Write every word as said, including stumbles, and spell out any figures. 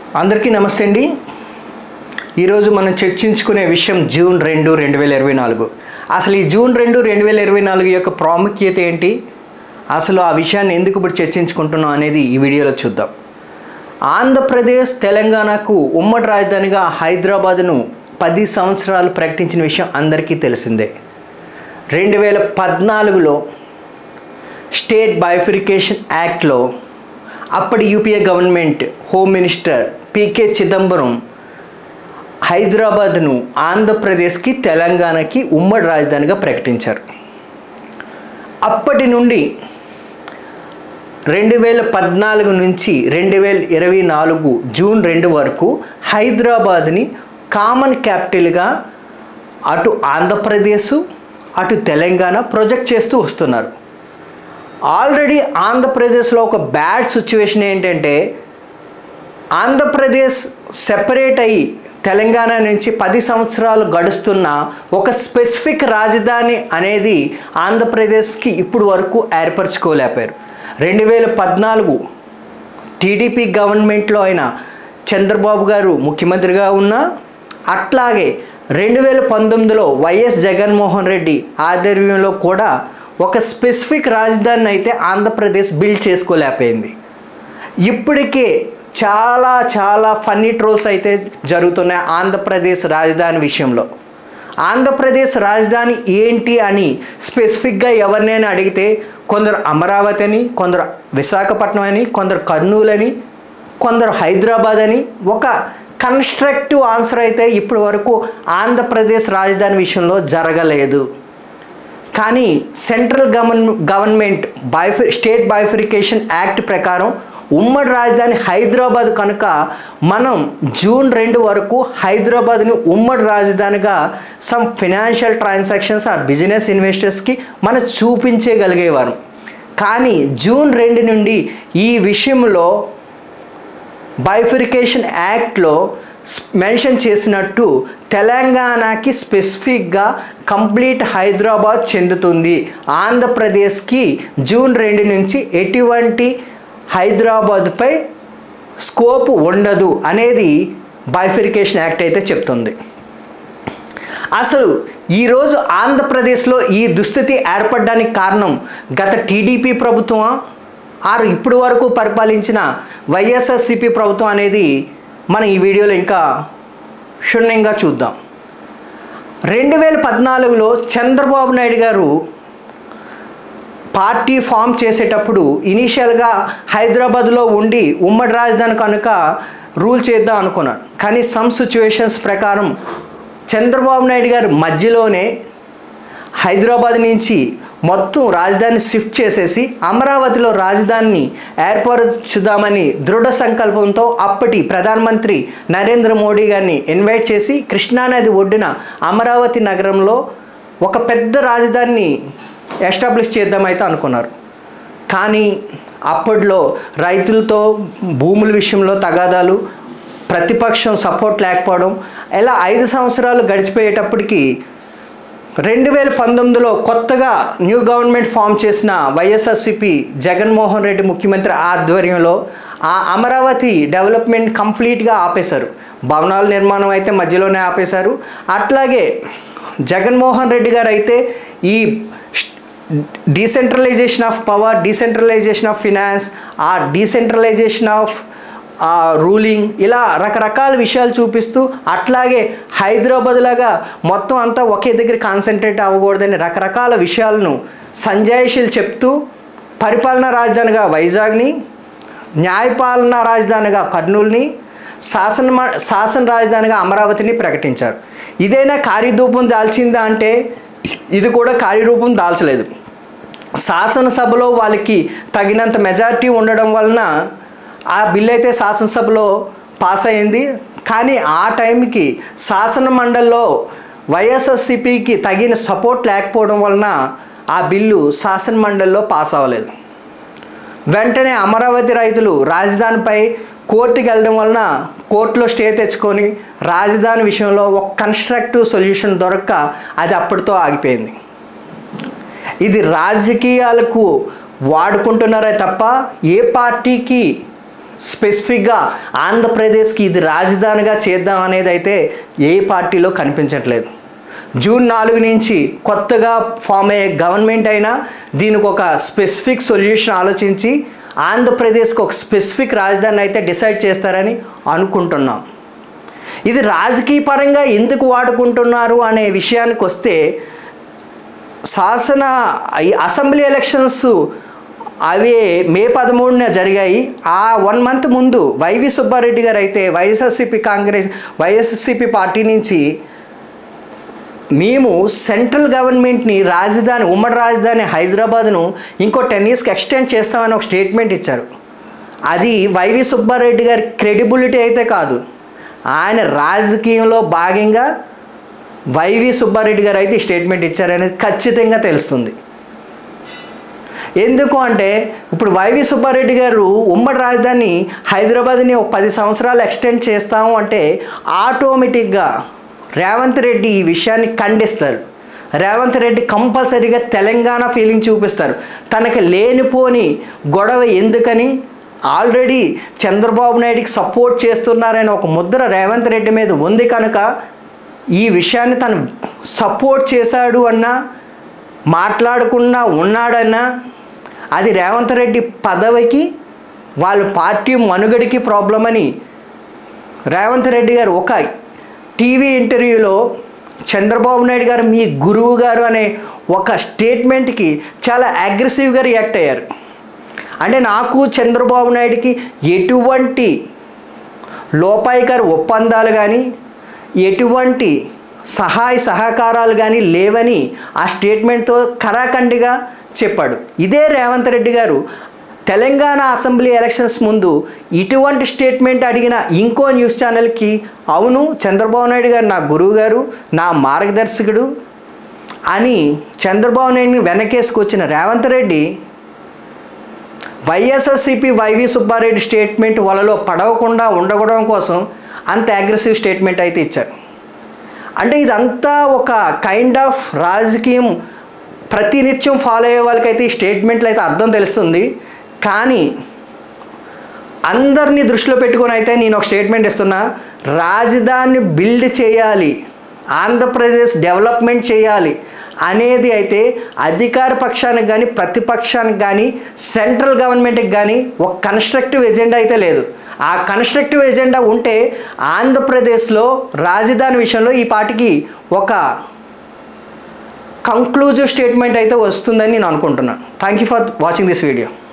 అందరికీ నమస్తే అండి. ఈరోజు మనం చర్చించుకునే విషయం జూన్ రెండు రెండు వేల ఇరవై నాలుగు. అసలు ఈ జూన్ రెండు రెండు వేల ఇరవై నాలుగు యొక్క ప్రాముఖ్యత ఏంటి, అసలు ఆ విషయాన్ని ఎందుకు ఇప్పుడు చర్చించుకుంటున్నాం అనేది ఈ వీడియోలో చూద్దాం. ఆంధ్రప్రదేశ్ తెలంగాణకు ఉమ్మడి రాజధానిగా హైదరాబాద్ను పది సంవత్సరాలు ప్రకటించిన విషయం అందరికీ తెలిసిందే. రెండు వేల పద్నాలుగులో స్టేట్ బైఫర్కేషన్ యాక్ట్లో అప్పటి UPA government home minister PK Chidambaram హైదరాబాద్ను ఆంధ్రప్రదేశ్కి తెలంగాణకి ఉమ్మడి రాజధానిగా ప్రకటించారు. అప్పటి నుండి రెండు వేల పద్నాలుగు నుంచి రెండు వేల ఇరవై నాలుగు జూన్ రెండు వరకు హైదరాబాద్ని కామన్ క్యాపిటల్గా అటు ఆంధ్రప్రదేశ్ అటు తెలంగాణ ప్రొజెక్ట్ చేస్తూ వస్తున్నారు. ఆల్రెడీ ఆంధ్రప్రదేశ్లో ఒక బ్యాడ్ సిచ్యువేషన్ ఏంటంటే, ఆంధ్రప్రదేశ్ సెపరేట్ అయ్యి తెలంగాణ నుంచి పది సంవత్సరాలు గడుస్తున్న ఒక స్పెసిఫిక్ రాజధాని అనేది ఆంధ్రప్రదేశ్కి ఇప్పుడు వరకు ఏర్పరచుకోలేకపోయారు. రెండు వేల పద్నాలుగు టీడీపీ గవర్నమెంట్లో అయిన చంద్రబాబు గారు ముఖ్యమంత్రిగా ఉన్నా, అట్లాగే రెండు వేల పంతొమ్మిదిలో వైఎస్ జగన్మోహన్ రెడ్డి ఆధ్వర్యంలో కూడా ఒక స్పెసిఫిక్ రాజధానిని అయితే ఆంధ్రప్రదేశ్ బిల్డ్ చేసుకోలేకపోయింది. ఇప్పటికే చాలా చాలా ఫన్నీ ట్రోల్స్ అయితే జరుగుతున్నాయి ఆంధ్రప్రదేశ్ రాజధాని విషయంలో. ఆంధ్రప్రదేశ్ రాజధాని ఏంటి అని స్పెసిఫిక్గా ఎవరినైనా అడిగితే కొందరు అమరావతి అని, కొందరు విశాఖపట్నం అని, కొందరు కర్నూలు అని, కొందరు హైదరాబాద్ అని ఒక కన్స్ట్రక్టివ్ ఆన్సర్ అయితే ఇప్పటి వరకు ఆంధ్రప్రదేశ్ రాజధాని విషయంలో జరగలేదు. కానీ సెంట్రల్ గవర్న గవర్నమెంట్ బైఫి స్టేట్ బైఫర్కేషన్ యాక్ట్ ప్రకారం ఉమ్మడి రాజధాని హైదరాబాద్ కనుక మనం జూన్ రెండు వరకు హైదరాబాద్ని ఉమ్మడి రాజధానిగా సమ్ ఫినాన్షియల్ ట్రాన్సాక్షన్స్ ఆ బిజినెస్ ఇన్వెస్టర్స్కి మనం చూపించగలిగేవారు. కానీ జూన్ రెండు నుండి ఈ విషయంలో బైఫర్కేషన్ యాక్ట్లో మెన్షన్ చేసినట్టు తెలంగాణకి స్పెసిఫిక్గా కంప్లీట్ హైదరాబాద్ చెందుతుంది. ఆంధ్రప్రదేశ్కి జూన్ రెండు నుంచి ఎటువంటి హైదరాబాద్పై స్కోప్ ఉండదు అనేది బైఫర్కేషన్ యాక్ట్ అయితే చెప్తుంది. అసలు ఈరోజు ఆంధ్రప్రదేశ్లో ఈ దుస్థితి ఏర్పడడానికి కారణం గత టీడీపీ ప్రభుత్వం ఆరు ఇప్పటి వరకు పరిపాలించిన వైఎస్ఆర్సీపీ ప్రభుత్వం అనేది మనం ఈ వీడియోలో ఇంకా క్షుణ్ణంగా చూద్దాం. రెండు వేల పద్నాలుగులో చంద్రబాబు నాయుడు గారు పార్టీ ఫామ్ చేసేటప్పుడు ఇనీషియల్గా హైదరాబాద్లో ఉండి ఉమ్మడి రాజధాని కనుక రూల్ చేద్దాం అనుకున్నాడు. కానీ సమ్ సిచ్యువేషన్స్ ప్రకారం చంద్రబాబు నాయుడు గారు మధ్యలోనే హైదరాబాద్ నుంచి మొత్తం రాజధాని షిఫ్ట్ చేసేసి అమరావతిలో రాజధానిని ఏర్పరచుదామని దృఢ సంకల్పంతో అప్పటి ప్రధానమంత్రి నరేంద్ర మోడీ గారిని ఇన్వైట్ చేసి కృష్ణానది ఒడ్డున అమరావతి నగరంలో ఒక పెద్ద రాజధానిని ఎస్టాబ్లిష్ చేద్దామైతే అనుకున్నారు. కానీ అప్పట్లో రైతులతో భూముల విషయంలో తగాదాలు, ప్రతిపక్షం సపోర్ట్ లేకపోవడం, ఇలా ఐదు సంవత్సరాలు గడిచిపోయేటప్పటికి రెండు వేల పంతొమ్మిదిలో కొత్తగా న్యూ గవర్నమెంట్ ఫామ్ చేసిన వైఎస్ఆర్సీపీ జగన్మోహన్ రెడ్డి ముఖ్యమంత్రి ఆధ్వర్యంలో ఆ అమరావతి డెవలప్మెంట్ కంప్లీట్గా ఆపేశారు. భవనాల నిర్మాణం అయితే మధ్యలోనే ఆపేశారు. అట్లాగే జగన్మోహన్ రెడ్డి గారు అయితే ఈ decentralization of power, decentralization of finance, ఆ డీసెంట్రలైజేషన్ ఆఫ్ రూలింగ్, ఇలా రకరకాల విషయాలు చూపిస్తూ అట్లాగే హైదరాబాద్ లాగా మొత్తం అంతా ఒకే దగ్గర కాన్సన్ట్రేట్ అవ్వకూడదని రకరకాల విషయాలను సంజాయిషీలు చెప్తూ పరిపాలనా రాజధానిగా వైజాగ్ని, న్యాయపాలనా రాజధానిగా కర్నూలుని, శాసన శాసన రాజధానిగా అమరావతిని ప్రకటించారు. ఇదైనా కార్యరూపం దాల్చిందా అంటే ఇది కూడా కార్యరూపం దాల్చలేదు. శాసనసభలో వాళ్ళకి తగినంత మెజారిటీ ఉండడం వలన ఆ బిల్ అయితే శాసనసభలో పాస్ అయింది. కానీ ఆ టైంకి శాసన మండలిలో వైఎస్ఆర్సీపీకి తగిన సపోర్ట్ లేకపోవడం వలన ఆ బిల్లు శాసన మండలిలో పాస్ అవ్వలేదు. వెంటనే అమరావతి రైతులు రాజధానిపై కోర్టుకి వెళ్ళడం వలన కోర్టులో స్టే తెచ్చుకొని రాజధాని విషయంలో ఒక కన్స్ట్రక్టివ్ సొల్యూషన్ దొరక్క అది అప్పటితో ఆగిపోయింది. ఇది రాజకీయాలకు వాడుకుంటున్నారే తప్ప ఏ పార్టీకి స్పెసిఫిక్గా ఆంధ్రప్రదేశ్కి ఇది రాజధానిగా చేద్దాం అనేది అయితే ఏ పార్టీలో కనిపించట్లేదు. జూన్ నాలుగు నుంచి కొత్తగా ఫామ్ అయ్యే గవర్నమెంట్ అయినా దీనికి ఒక స్పెసిఫిక్ సొల్యూషన్ ఆలోచించి ఆంధ్రప్రదేశ్కి ఒక స్పెసిఫిక్ రాజధాని అయితే డిసైడ్ చేస్తారని అనుకుంటున్నాం. ఇది రాజకీయ పరంగా ఎందుకు వాడుకుంటున్నారు అనే విషయానికి వస్తే, శాసన అసెంబ్లీ ఎలక్షన్స్ అవి మే పదమూడున జరిగాయి. ఆ వన్ మంత్ ముందు వైవి సుబ్బారెడ్డి గారు అయితే వైఎస్ఆర్సీపీ కాంగ్రెస్ వైఎస్ఆర్సీపీ పార్టీ నుంచి మేము సెంట్రల్ గవర్నమెంట్ని రాజధాని ఉమ్మడి రాజధాని హైదరాబాద్ను ఇంకో టెన్ ఇయర్స్కి ఎక్స్టెండ్ చేస్తామని ఒక స్టేట్మెంట్ ఇచ్చారు. అది వైవి సుబ్బారెడ్డి గారి క్రెడిబిలిటీ అయితే కాదు, ఆయన రాజకీయంలో భాగంగా వైవి సుబ్బారెడ్డి గారు అయితే స్టేట్మెంట్ ఇచ్చారనేది ఖచ్చితంగా తెలుస్తుంది. ఎందుకు అంటే ఇప్పుడు వైవి సుబ్బారెడ్డి గారు ఉమ్మడి రాజధాని హైదరాబాద్ని ఒక పది సంవత్సరాలు ఎక్స్టెండ్ చేస్తాము అంటే ఆటోమేటిక్గా రేవంత్ రెడ్డి ఈ విషయాన్ని ఖండిస్తారు. రేవంత్ రెడ్డి కంపల్సరీగా తెలంగాణ ఫీలింగ్ చూపిస్తారు. తనకి లేనిపోని గొడవ ఎందుకని, ఆల్రెడీ చంద్రబాబు నాయుడికి సపోర్ట్ చేస్తున్నారని ఒక ముద్ర రేవంత్ రెడ్డి మీద ఉంది కనుక ఈ విషయాన్ని తను సపోర్ట్ చేశాడు అన్నా, మాట్లాడకుండా ఉన్నాడన్నా అది రేవంత్ రెడ్డి పదవికి వాళ్ళ పార్టీ మనుగడికి ప్రాబ్లం అని రేవంత్ రెడ్డి గారు ఒక టీవీ ఇంటర్వ్యూలో చంద్రబాబు నాయుడు గారు మీ గురువు గారు అనే ఒక స్టేట్మెంట్కి చాలా అగ్రెసివ్గా రియాక్ట్ అయ్యారు. అంటే నాకు చంద్రబాబు నాయుడికి ఎటువంటి లోపాయికారి ఒప్పందాలు కానీ ఎటువంటి సహాయ సహకారాలు కానీ లేవని ఆ స్టేట్మెంట్తో కరాఖండిగా చెప్పాడు. ఇదే రేవంత్ రెడ్డి గారు తెలంగాణ అసెంబ్లీ ఎలక్షన్స్ ముందు ఇటువంటి స్టేట్మెంట్ అడిగిన ఇంకో న్యూస్ ఛానల్కి అవును చంద్రబాబు నాయుడు గారు నా గురువు గారు, నా మార్గదర్శకుడు అని చంద్రబాబు నాయుడిని వెనకేసుకొచ్చిన Revanth Reddy YSRCP YV Subba Reddy statement వలలో పడవకుండా ఉండడం కోసం అంత అగ్రెసివ్ స్టేట్మెంట్ అయితే ఇచ్చారు. అంటే ఇదంతా ఒక కైండ్ ఆఫ్ రాజకీయం ప్రతినిత్యం ఫాలో అయ్యే వాళ్ళకైతే ఈ స్టేట్మెంట్లు అయితే అర్థం తెలుస్తుంది. కానీ అందరినీ దృష్టిలో పెట్టుకొని అయితే నేను ఒక స్టేట్మెంట్ ఇస్తున్నా, రాజధాని బిల్డ్ చేయాలి, ఆంధ్రప్రదేశ్ డెవలప్మెంట్ చేయాలి అనేది అయితే అధికార పక్షానికి కానీ ప్రతిపక్షానికి కానీ సెంట్రల్ గవర్నమెంట్కి కానీ ఒక కన్స్ట్రక్టివ్ ఎజెండా అయితే లేదు. ఆ కన్స్ట్రక్టివ్ ఎజెండా ఉంటే ఆంధ్రప్రదేశ్లో రాజధాని విషయంలో ఈ పార్టీకి ఒక కంక్లూజివ్ స్టేట్మెంట్ అయితే వస్తుందని నేను అనుకుంటున్నాను. Thank you for watching this video.